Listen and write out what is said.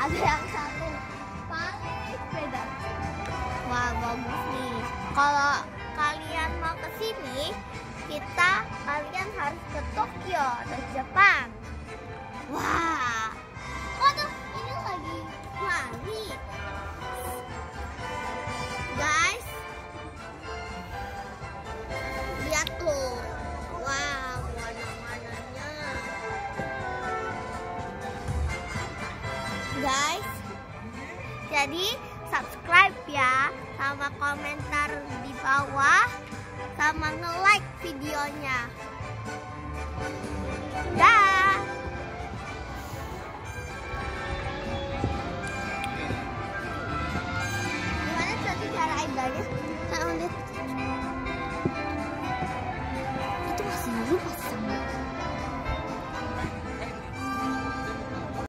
Ada yang satu paling beda. Wah, bagus nih. Kalau kalian mau ke sini, kalian harus ke Tokyo atau Jepang. Wah, waduh, ini lagi lari. Guys, lihat tuh. Wow, warna-warnanya. Guys, jadi subscribe ya, sama komentar di bawah, sama nge-like videonya.